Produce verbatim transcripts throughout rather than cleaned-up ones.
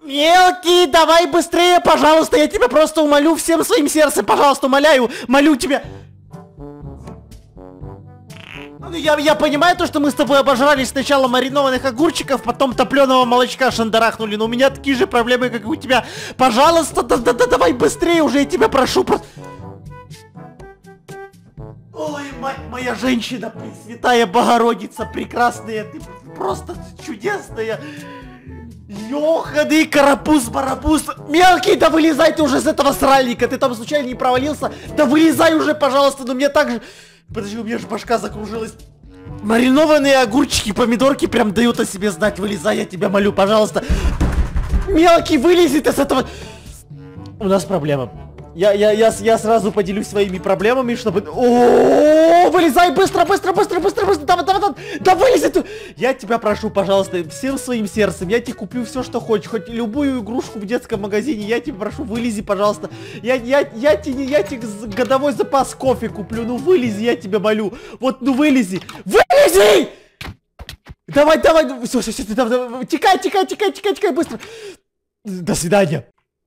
Мелкий, давай быстрее, пожалуйста, я тебя просто умолю всем своим сердцем, пожалуйста, умоляю, молю тебя. Я, я понимаю то, что мы с тобой обожрались сначала маринованных огурчиков, потом топленого молочка шандарахнули, но у меня такие же проблемы, как и у тебя. Пожалуйста, да, да, да, давай быстрее уже, я тебя прошу. Про... Ой, мать моя женщина, Пресвятая Богородица, прекрасная, ты просто чудесная. Ёханый карапуз-барапуз. Мелкий, да вылезай ты уже с этого сральника, ты там случайно не провалился? Да вылезай уже, пожалуйста, но мне так же... Подожди, у меня же башка закружилась. Маринованные огурчики, помидорки прям дают о себе знать. Вылезай, я тебя молю, пожалуйста. Мелкий, вылези ты с этого. У нас проблема. Я, я, я, я сразу поделюсь своими проблемами, чтобы... О, вылезай быстро, быстро, быстро, быстро, быстро. Давай, давай, давай. Да вылези ты. Я тебя прошу, пожалуйста, всем своим сердцем. Я тебе куплю все, что хочешь. Хоть любую игрушку в детском магазине. Я тебя прошу, вылези, пожалуйста. Я, я, я, тебе, я тебе годовой запас кофе куплю. Ну вылези, я тебя молю. Вот, ну вылези. Вылези! Давай, давай. Все, все, все. Давай, давай. Тикай, тикай, тикай, тикай, тикай, быстро. До свидания.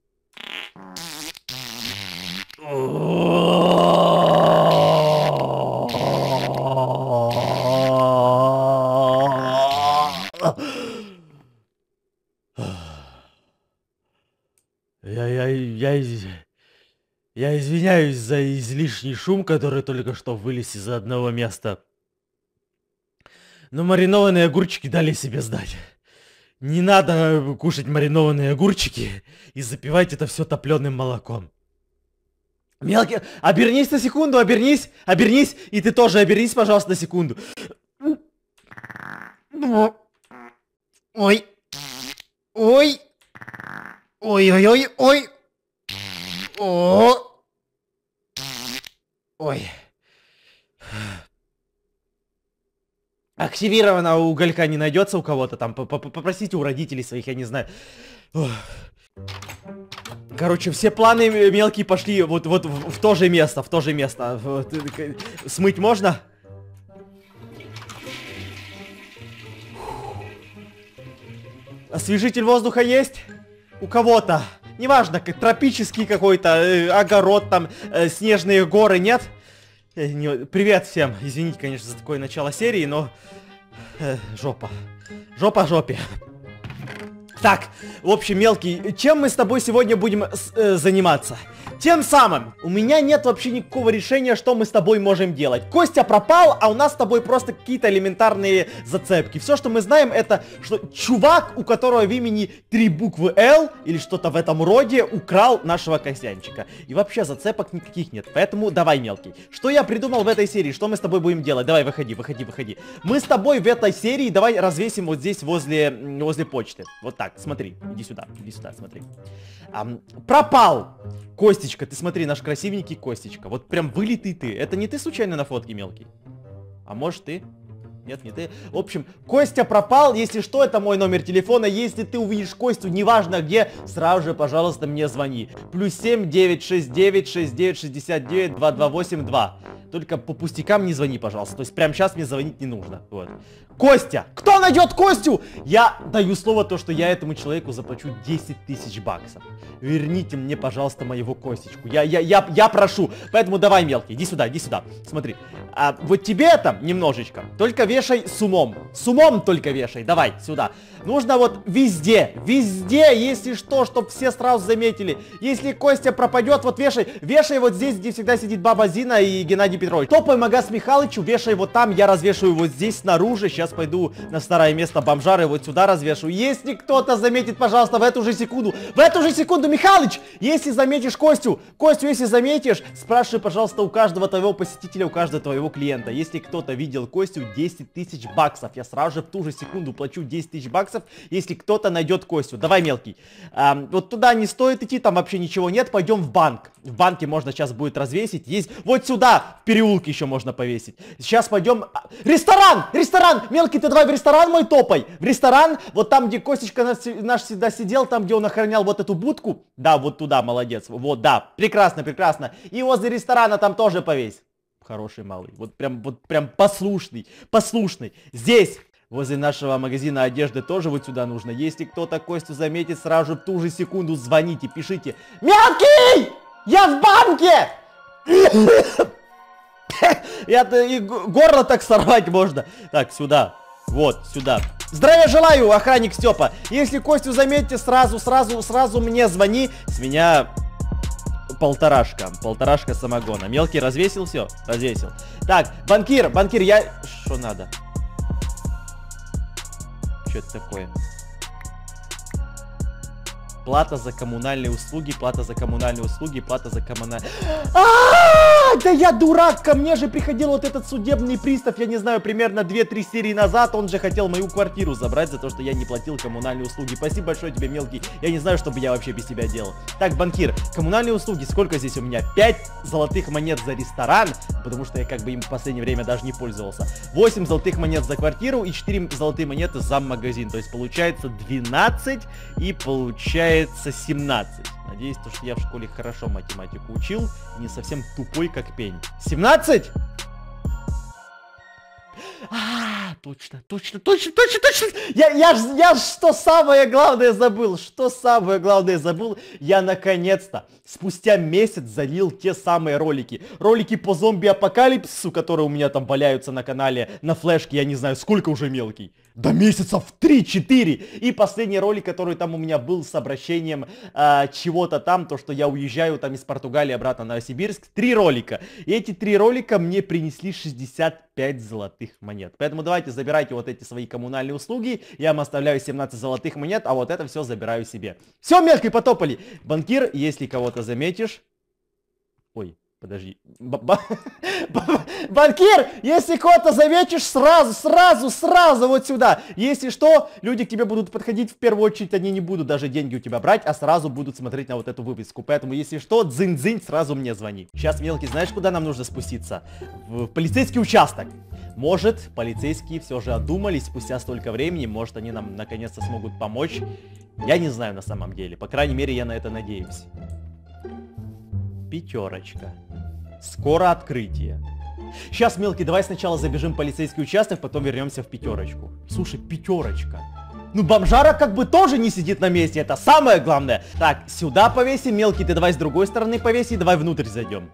Я, я, я, я извиняюсь за излишний шум, который только что вылез из одного места. Но маринованные огурчики дали себе знать. Не надо кушать маринованные огурчики и запивать это все топленым молоком. Мелкий, обернись на секунду, обернись, обернись, и ты тоже обернись, пожалуйста, на секунду. Ой, ой, ой-ой-ой, ой, о, ой. Активировано уголька не найдется у кого-то там, попросите у родителей своих, я не знаю. Короче, все планы мелкие пошли вот, вот в, в то же место, в то же место. Вот, смыть можно? Освежитель воздуха есть? У кого-то. Неважно, как тропический какой-то, э, огород там, э, снежные горы, нет? Э, не, привет всем. Извините, конечно, за такое начало серии, но... Э, жопа. Жопа жопе. Так, в общем, мелкий, чем мы с тобой сегодня будем э, заниматься? Тем самым, у меня нет вообще никакого решения, что мы с тобой можем делать. Костя пропал, а у нас с тобой просто какие-то элементарные зацепки. Все, что мы знаем, это, что чувак, у которого в имени три буквы Л, или что-то в этом роде, украл нашего Костянчика. И вообще зацепок никаких нет, поэтому давай, мелкий. Что я придумал в этой серии, что мы с тобой будем делать? Давай, выходи, выходи, выходи. Мы с тобой в этой серии, давай развесим вот здесь, возле, возле почты. Вот так, смотри, иди сюда, иди сюда, смотри. А, пропал! Костечка, ты смотри, наш красивенький Костечка. Вот прям вылитый ты. Это не ты случайно на фотке, мелкий? А может ты? Нет, не ты. В общем, Костя пропал. Если что, это мой номер телефона. Если ты увидишь Костю, неважно где, сразу же, пожалуйста, мне звони. Плюс семь девять шесть девять шесть девять шестьдесят девять два два восемь два. Только по пустякам не звони, пожалуйста. То есть прямо сейчас мне звонить не нужно. Вот. Костя! Кто найдет Костю? Я даю слово то, что я этому человеку заплачу десять тысяч баксов. Верните мне, пожалуйста, моего Костечку. Я, я, я, я прошу. Поэтому давай, мелкий, иди сюда, иди сюда. Смотри. А вот тебе это немножечко. Только вешай с умом. С умом только вешай. Давай, сюда. Нужно вот везде, везде, если что, чтобы все сразу заметили. Если Костя пропадет, вот вешай. Вешай вот здесь, где всегда сидит баба Зина и Геннадий Петрович. Топай Магас Михалычу, вешай вот там. Я развешиваю вот здесь снаружи. Сейчас пойду на старое место бомжары, вот сюда развешу. Если кто-то заметит, пожалуйста, в эту же секунду, в эту же секунду, Михалыч, если заметишь Костю, Костю, если заметишь, спрашивай, пожалуйста, у каждого твоего посетителя, у каждого твоего клиента. Если кто-то видел Костю, десять тысяч баксов. Я сразу же в ту же секунду плачу десять тысяч баксов, если кто-то найдет Костю. Давай, мелкий. А, вот туда не стоит идти, там вообще ничего нет. Пойдем в банк. В банке можно сейчас будет развесить. Есть вот сюда, в переулке еще можно повесить. Сейчас пойдем... Ресторан! Ресторан! Мелкий, ты давай в ресторан мой топай. В ресторан, вот там, где Костечка наш, наш всегда сидел, там, где он охранял вот эту будку. Да, вот туда, молодец. Вот, да, прекрасно, прекрасно. И возле ресторана там тоже повесь. Хороший малый. Вот прям, вот прям послушный, послушный. Здесь, Возле нашего магазина одежды тоже вот сюда нужно. Если кто-то Костю заметит, сразу в ту же секунду звоните, пишите. Мелкий! Я в банке! Я и горло так сорвать можно. Так, сюда. Вот, сюда. Здравия желаю, охранник Степа. Если Костю заметите, сразу, сразу, сразу мне звони. С меня полторашка. Полторашка самогона. Мелкий развесил все? Развесил. Так, банкир, банкир, я... Что надо? Что это такое? Плата за коммунальные услуги, плата за коммунальные услуги, плата за коммунальные... Да я дурак, ко мне же приходил вот этот судебный пристав, я не знаю, примерно две-три серии назад, он же хотел мою квартиру забрать за то, что я не платил коммунальные услуги. Спасибо большое тебе, Мелкий, я не знаю, что бы я вообще без тебя делал. Так, банкир, коммунальные услуги, сколько здесь у меня? пять золотых монет за ресторан, потому что я как бы им в последнее время даже не пользовался. восемь золотых монет за квартиру и четыре золотые монеты за магазин, то есть получается двенадцать и получается семнадцать. Надеюсь, то, что я в школе хорошо математику учил, не совсем тупой, как пень. семнадцать? А, точно, точно, точно, точно, точно. Я, я, я что самое главное забыл, что самое главное забыл. Я наконец-то, спустя месяц залил те самые ролики. Ролики по зомби-апокалипсису, которые у меня там валяются на канале, на флешке, я не знаю, сколько уже, Мелкий. До месяца в три-четыре. И последний ролик, который там у меня был с обращением э, чего-то там, то, что я уезжаю там из Португалии обратно на Новосибирск. Три ролика. И эти три ролика мне принесли шестьдесят пять золотых монет. Поэтому давайте забирайте вот эти свои коммунальные услуги. Я вам оставляю семнадцать золотых монет, а вот это все забираю себе. Все, Мелкий, потопали. Банкир, если кого-то заметишь... Ой. Подожди. Банкир, если кого-то заметишь, сразу, сразу, сразу вот сюда. Если что, люди к тебе будут подходить, в первую очередь они не будут даже деньги у тебя брать, а сразу будут смотреть на вот эту вывеску. Поэтому, если что, дзынь-дзынь, сразу мне звони. Сейчас, Мелкий, знаешь, куда нам нужно спуститься? В полицейский участок. Может, полицейские все же одумались спустя столько времени, может, они нам наконец-то смогут помочь. Я не знаю на самом деле. По крайней мере, я на это надеюсь. Пятерочка. Скоро открытие. Сейчас, Мелкий, давай сначала забежим в полицейский участок, потом вернемся в пятерочку. Слушай, пятерочка. Ну, бомжара как бы тоже не сидит на месте, это самое главное. Так, сюда повесим, Мелкий, ты давай с другой стороны повеси, давай внутрь зайдем.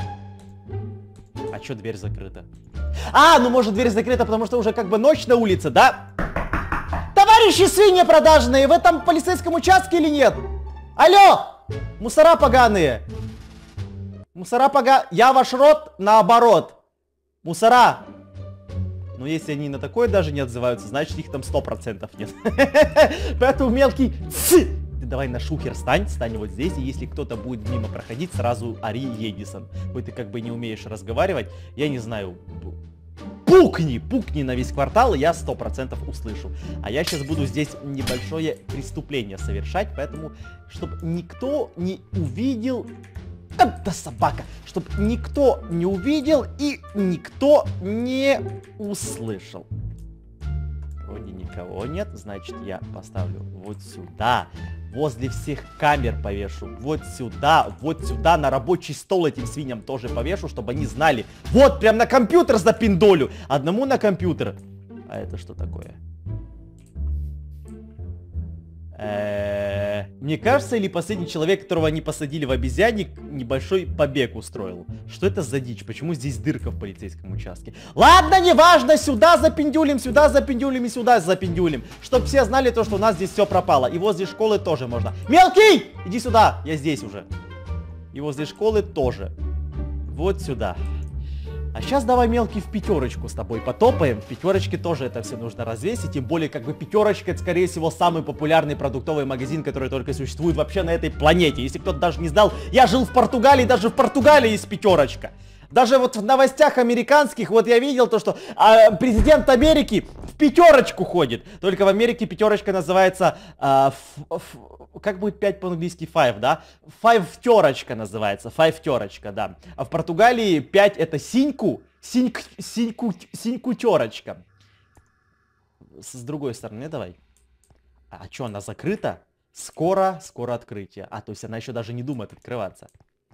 А чё дверь закрыта? А, ну может дверь закрыта, потому что уже как бы ночь на улице, да? Товарищи свиньи продажные, в этом полицейском участке или нет? Алло, мусора поганые. Мусора пога... Я ваш рот наоборот. Мусора. Но если они на такое даже не отзываются, значит их там сто процентов нет. Поэтому, Мелкий, ты давай на шухер стань, стань вот здесь, и если кто-то будет мимо проходить, сразу ори Едисон. Хоть ты как бы не умеешь разговаривать, я не знаю... Пукни, пукни на весь квартал, и я сто процентов услышу. А я сейчас буду здесь небольшое преступление совершать, поэтому, чтобы никто не увидел... Это собака, чтобы никто не увидел и никто не услышал. Вроде никого нет, значит я поставлю вот сюда, возле всех камер повешу, вот сюда, вот сюда, на рабочий стол этим свиньям тоже повешу, чтобы они знали. Вот, прям на компьютер запиндолю, одному на компьютер. А это что такое? Мне кажется, или последний человек, которого они посадили в обезьянник, небольшой побег устроил. Что это за дичь? Почему здесь дырка в полицейском участке? Ладно, неважно, сюда запиндюлим, сюда запиндюлим и сюда запиндюлим. Чтоб все знали то, что у нас здесь все пропало. И возле школы тоже можно. Мелкий! Иди сюда, я здесь уже. И возле школы тоже. Вот сюда. А сейчас давай, Мелкий, в пятерочку с тобой потопаем. В пятерочке тоже это все нужно развесить. Тем более, как бы пятерочка, это, скорее всего, самый популярный продуктовый магазин, который только существует вообще на этой планете. Если кто-то даже не знал, я жил в Португалии, даже в Португалии есть пятерочка. Даже вот в новостях американских, вот я видел то, что а, президент Америки в пятерочку ходит. Только в Америке пятерочка называется... А, ф, ф, как будет пять по-английски? five, да? Five-терочка называется. Five-терочка, да. А в Португалии пять это синьку. Синьк, синьку, синьку-терочка. С другой стороны, давай. А что, она закрыта? Скоро, скоро открытие. А, то есть она еще даже не думает открываться.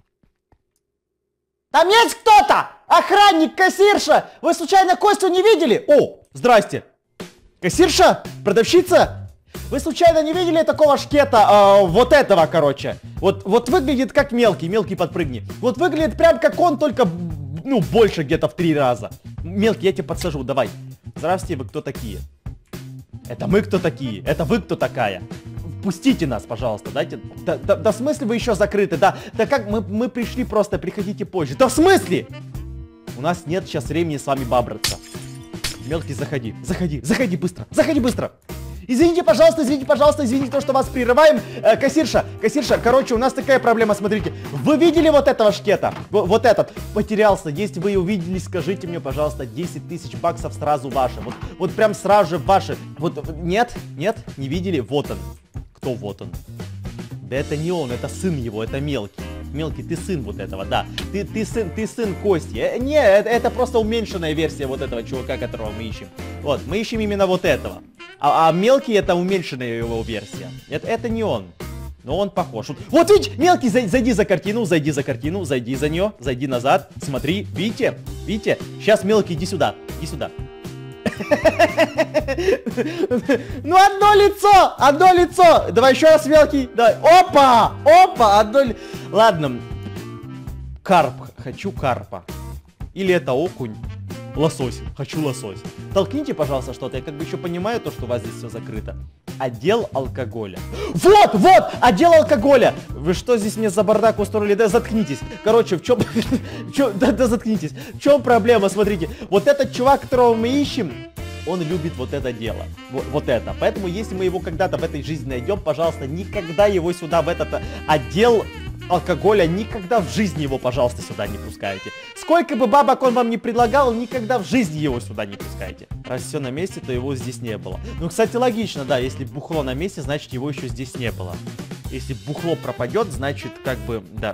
Там есть кто-то! Охранник, кассирша! Вы случайно Костю не видели? О, здрасте! Кассирша? Продавщица? Вы случайно не видели такого шкета? А, вот этого, короче. Вот, вот выглядит как мелкий, мелкий подпрыгни. Вот выглядит прям как он, только, ну, больше где-то в три раза. Мелкий, я тебя подсажу, давай. Здравствуйте, вы кто такие? Это мы кто такие? Это вы кто такая? Пустите нас, пожалуйста, дайте. Да, да, да в смысле вы еще закрыты? Да, да как мы, мы пришли просто, приходите позже. Да в смысле? У нас нет сейчас времени с вами бабраться. Мелкий, заходи, заходи, заходи быстро, заходи быстро. Извините, пожалуйста, извините, пожалуйста, извините, то, что вас прерываем. Э, кассирша, кассирша, короче, у нас такая проблема, смотрите. Вы видели вот этого шкета? В, вот этот, потерялся. Если вы увидели, скажите мне, пожалуйста, десять тысяч баксов сразу ваши. Вот, вот прям сразу же ваши. Вот, нет, нет, не видели? Вот он. Кто вот он? Да это не он, это сын его, это мелкий. Мелкий, ты сын вот этого, да. Ты, ты сын, ты сын Кости. Э, не, это, это просто уменьшенная версия вот этого чувака, которого мы ищем. Вот, мы ищем именно вот этого. А, а мелкий это уменьшенная его версия. Это, это не он. Но он похож. Вот, вот видишь, мелкий, зайди, зайди за картину, зайди за картину, зайди за нее, зайди назад. Смотри, видите? Видите? Сейчас мелкий, иди сюда, иди сюда. Ну одно лицо, одно лицо. Давай еще раз, мелкий. Давай. Опа, опа, одно лицо. Ладно. Карп, хочу карпа. Или это окунь. Лосось, хочу лосось. Толкните, пожалуйста, что-то. Я как бы еще понимаю то, что у вас здесь все закрыто. Отдел алкоголя. Вот, вот, отдел алкоголя. Вы что здесь мне за бардак устроили? Да заткнитесь. Короче, в чем... да, да заткнитесь. В чем проблема? Смотрите, вот этот чувак, которого мы ищем, он любит вот это дело. Вот, вот это. Поэтому, если мы его когда-то в этой жизни найдем, пожалуйста, никогда его сюда, в этот отдел алкоголя, никогда в жизни его, пожалуйста, сюда не пускайте. Сколько бы бабок он вам не предлагал, никогда в жизни его сюда не пускайте. Раз все на месте, то его здесь не было. Ну, кстати, логично, да, если бухло на месте, значит его еще здесь не было. Если бухло пропадет, значит, как бы, да.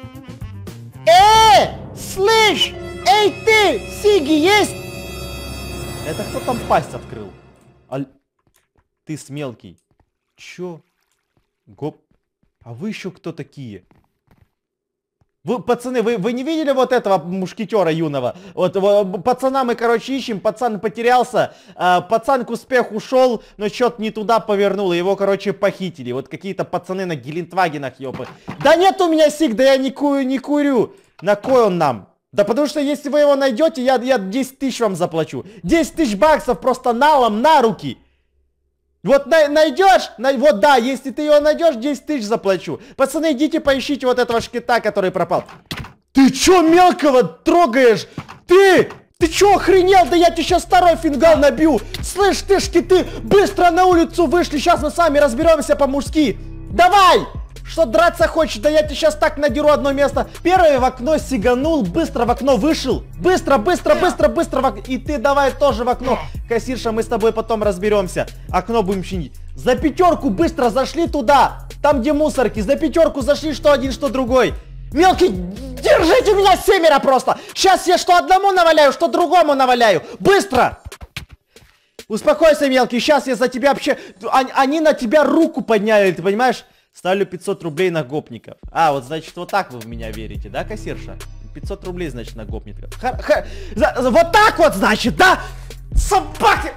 Э, слышь, эй ты, Сиги есть? Это кто там пасть открыл? Аль... Ты с мелкий. Чё? Гоп. А вы еще кто такие? Вы, пацаны, вы, вы не видели вот этого мушкетера юного? Вот, вот пацана мы, короче, ищем, пацан потерялся, а, пацан к успеху ушел, но что-то не туда повернул, его, короче, похитили. Вот какие-то пацаны на Гелендвагенах, ёпы. Да нет у меня сиг, да я не курю, не курю. На кой он нам? Да потому что если вы его найдете, я, я десять тысяч вам заплачу. десять тысяч баксов просто налом на руки. Вот на, найдешь, на, вот да, если ты его найдешь, десять тысяч заплачу. Пацаны, идите поищите вот этого шкета, который пропал. Ты чё мелкого трогаешь? Ты, ты чё охренел? Да я тебе сейчас второй фингал набью. Слышь ты, шкеты, быстро на улицу вышли, сейчас мы с вами разберемся по-мужски. Давай! Что, драться хочешь? Да я тебе сейчас так надеру одно место. Первый в окно сиганул, быстро в окно вышел. Быстро, быстро, быстро, быстро в окно. И ты давай тоже в окно. Кассирша, мы с тобой потом разберемся. Окно будем чинить. За пятерку быстро зашли туда. Там, где мусорки. За пятерку зашли, что один, что другой. Мелкий, держите меня семеро просто. Сейчас я что одному наваляю, что другому наваляю. Быстро. Успокойся, мелкий. Сейчас я за тебя вообще... Они на тебя руку подняли, ты понимаешь? Ставлю пятьсот рублей на гопников. А, вот значит, вот так вы в меня верите, да, кассирша? пятьсот рублей, значит, на гопников. Ха -ха за за вот так вот, значит, да? Собаки!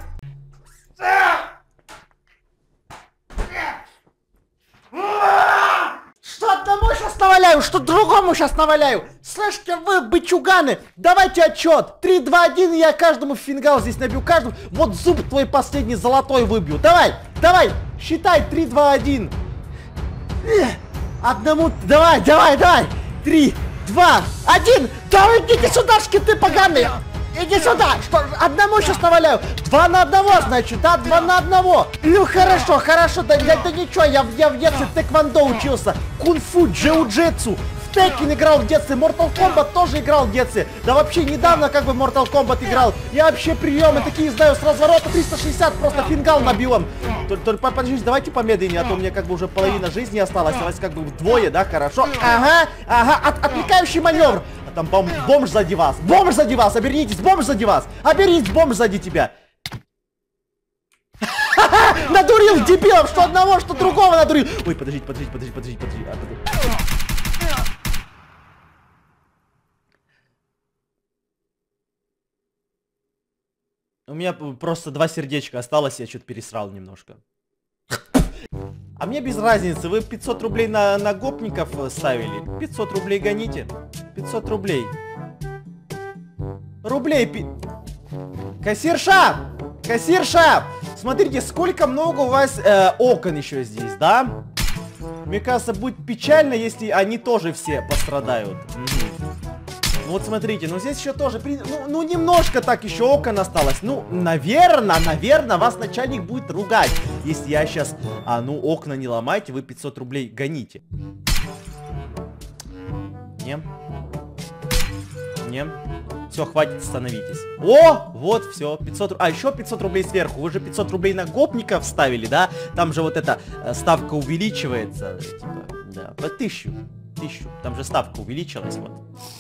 Что одному сейчас наваляю, что другому сейчас наваляю. Слышите вы, бычуганы, давайте отчет. три, два, один, я каждому фингал здесь набью, каждому. Вот зуб твой последний золотой выбью. Давай, давай, считай, три, два, один. Одному, давай, давай, давай. Три, два, один. Давай, идите сюда, шкеты поганые. Иди сюда. Что, одному сейчас наваляю. Два на одного, значит, да, два на одного. Ну, хорошо, хорошо, да, да, да ничего, я, я в детстве тэквондо учился. Кунг-фу, джиу-джитсу. В Tekken играл в детстве, Mortal Kombat тоже играл в детстве. Да вообще недавно как бы Mortal Kombat играл. Я вообще приемы такие знаю с разворота триста шестьдесят, просто фингал набил им. Только подождите, давайте помедленнее, а то у меня как бы уже половина жизни осталась. Осталось как бы вдвое, да, хорошо. Ага, ага, От, отвлекающий маневр. А там бом, бомж сзади вас, бомж сзади вас, обернитесь, бомж сзади вас. Обернитесь, бомж сзади тебя. Надурил дебилов, что одного, что другого надурил. Ой, подождите, подождите, подождите, подождите, подождите. А, подождите. У меня просто два сердечка осталось, я что-то пересрал немножко. А мне без разницы, вы пятьсот рублей на, на гопников ставили. пятьсот рублей гоните. пятьсот рублей. Рублей пи... Кассирша! Кассирша! Смотрите, сколько много у вас э, окон еще здесь, да? Мне кажется, будет печально, если они тоже все пострадают. Угу. Вот смотрите, ну здесь еще тоже, ну, ну немножко так еще окон осталось. Ну, наверное, наверное, вас начальник будет ругать, если я сейчас, а, ну, окна не ломайте, вы пятьсот рублей гоните. Не. Не. Все, хватит, остановитесь. О, вот, все, пятьсот, а еще пятьсот рублей сверху. Вы же пятьсот рублей на гопников ставили, да? Там же вот эта э, ставка увеличивается, типа, да, по тысячу, тысячу. Там же ставка увеличилась, вот.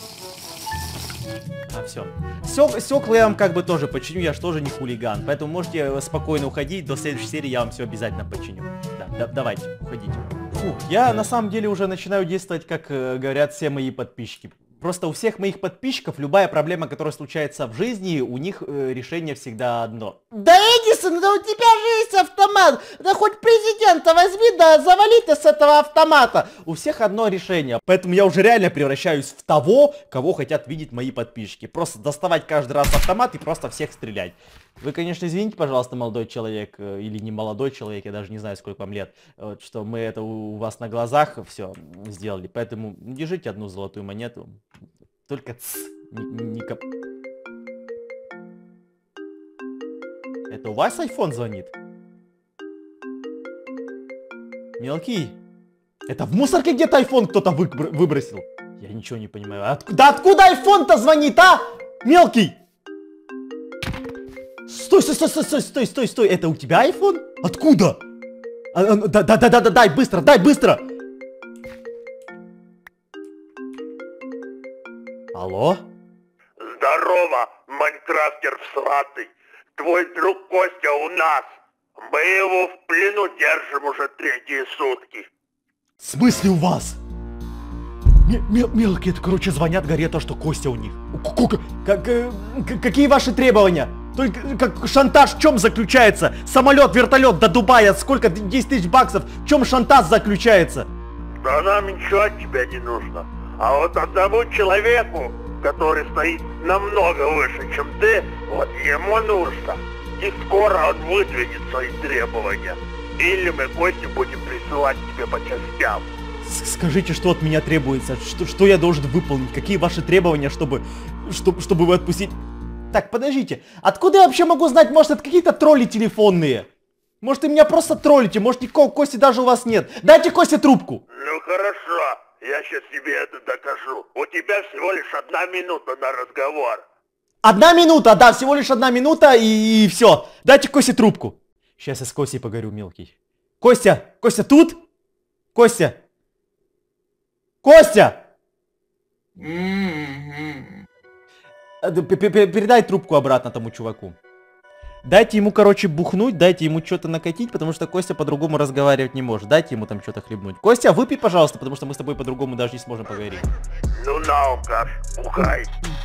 А, все. Стекла я вам как бы тоже починю, я же тоже не хулиган. Поэтому можете спокойно уходить, до следующей серии я вам все обязательно починю. Да, да, давайте, уходите. Фух, я на самом деле уже начинаю действовать, как э, говорят все мои подписчики. Просто у всех моих подписчиков любая проблема, которая случается в жизни, у них э, решение всегда одно. Да, Эдисон, да у тебя же есть автомат! Да хоть президента возьми, да завали ты с этого автомата! У всех одно решение. Поэтому я уже реально превращаюсь в того, кого хотят видеть мои подписчики. Просто доставать каждый раз автомат и просто всех стрелять. Вы, конечно, извините, пожалуйста, молодой человек, э, или не молодой человек, я даже не знаю, сколько вам лет, э, что мы это у, у вас на глазах все сделали. Поэтому держите одну золотую монету. Только ц, не, не коп... Это у вас айфон звонит? Мелкий. Это в мусорке где-то айфон кто-то вы, выбросил? Я ничего не понимаю. От, да откуда айфон-то звонит, а? Мелкий. Стой, стой, стой, стой, стой, стой, стой, стой. Это у тебя айфон? Откуда? А, а, да, да, да, да, да, дай быстро, дай быстро. Алло? Здорово, майнкрафтер всратый. Твой друг Костя у нас. Мы его в плену держим уже третьи сутки. В смысле у вас? Мелкие, это, короче, звонят, говорят, что Костя у них. Как, э, какие ваши требования? Только как шантаж в чем заключается? Самолет, вертолет до Дубая, сколько? десять тысяч баксов. В чем шантаж заключается? Да нам ничего от тебя не нужно. А вот одному человеку, который стоит намного выше, чем ты, вот ему нужно. И скоро он выдвинет свои требования. Или мы Костю будем присылать тебе по частям. Скажите, что от меня требуется, что, что я должен выполнить, какие ваши требования, чтобы, чтобы, чтобы вы отпустить... Так, подождите, откуда я вообще могу знать, может это какие-то тролли телефонные? Может, вы меня просто троллите, может никакого Кости даже у вас нет. Дайте Косте трубку. Ну хорошо, я сейчас тебе это докажу. У тебя всего лишь одна минута на разговор. Одна минута, да, всего лишь одна минута и, и все. Дайте Косте трубку. Сейчас я с Костей поговорю, мелкий. Костя, Костя тут? Костя. Костя! Передай трубку обратно тому чуваку. Дайте ему, короче, бухнуть, дайте ему что-то накатить, потому что Костя по-другому разговаривать не может. Дайте ему там что-то хлебнуть. Костя, выпей, пожалуйста, потому что мы с тобой по-другому даже не сможем поговорить. Ну на, алкаш, бухай.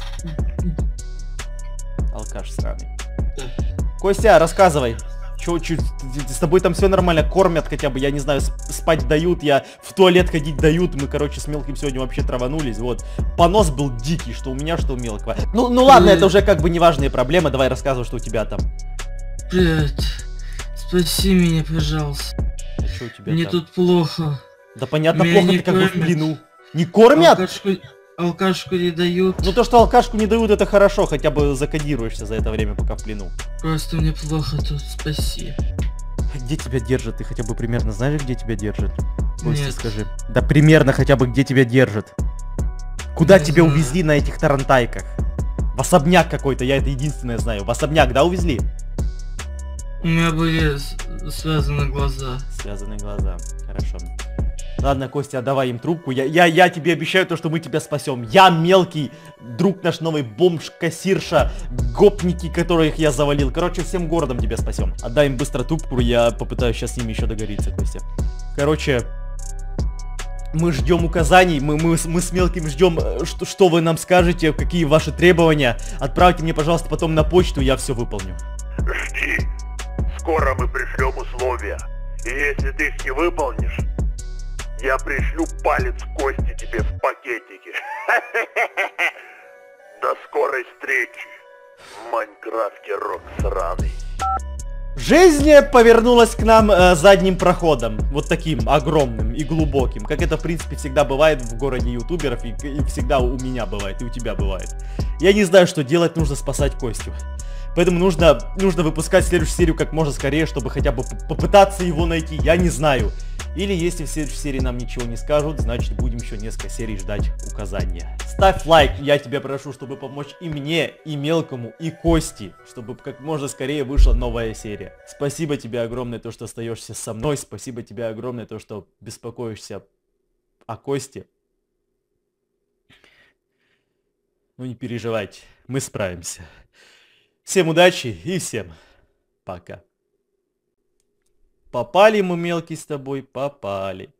Алкаш сраный. Костя, рассказывай. Чё, чё, с тобой там все нормально, кормят хотя бы, я не знаю, спать дают, я в туалет ходить дают, мы, короче, с мелким сегодня вообще траванулись, вот. Понос был дикий, что у меня, что у мелкого. Ну, ну ладно, это уже как бы неважные проблемы, давай рассказывай, что у тебя там. Привет, спаси меня, пожалуйста. А что у тебя Мне там? Тут плохо. Да понятно, Меня плохо, не ты как бы в кормят. плену. Не кормят? Алкашку, алкашку не дают. Ну то, что алкашку не дают, это хорошо, хотя бы закодируешься за это время, пока в плену. Просто мне плохо тут, спаси. Где тебя держат? Ты хотя бы примерно знаешь, где тебя держат? Костя, Нет. скажи. Да примерно хотя бы где тебя держат. Куда Не тебя знаю. увезли на этих тарантайках? В особняк какой-то, я это единственное знаю. В особняк, да, увезли? У меня были с- связаны глаза. Связанные глаза. Хорошо. Ладно, Костя, давай им трубку. Я, я, я тебе обещаю то, что мы тебя спасем. Я мелкий, друг наш новый бомж, кассирша, гопники, которых я завалил. Короче, всем городом тебя спасем. Отдай им быстро трубку, я попытаюсь сейчас с ними еще договориться, Костя. Короче, мы ждем указаний, мы, мы, мы с мелким ждем, что, что вы нам скажете, какие ваши требования. Отправьте мне, пожалуйста, потом на почту, я все выполню. Жди. Скоро мы пришлем условия. И если ты их не выполнишь, я пришлю палец Кости тебе в пакетике. До скорой встречи в Майнкрафте, рок сраный. Жизнь повернулась к нам э, задним проходом. Вот таким огромным и глубоким. Как это, в принципе, всегда бывает в городе ютуберов. И, и всегда у меня бывает, и у тебя бывает. Я не знаю, что делать, нужно спасать Костю. Поэтому нужно, нужно выпускать следующую серию как можно скорее, чтобы хотя бы попытаться его найти. Я не знаю. Или если в следующей серии нам ничего не скажут, значит будем еще несколько серий ждать указания. Ставь лайк, я тебя прошу, чтобы помочь и мне, и Мелкому, и Кости, чтобы как можно скорее вышла новая серия. Спасибо тебе огромное, то, что остаешься со мной. Спасибо тебе огромное, то, что беспокоишься о Косте. Ну не переживайте, мы справимся. Всем удачи и всем пока. Попали мы, Мелкий, с тобой, попали.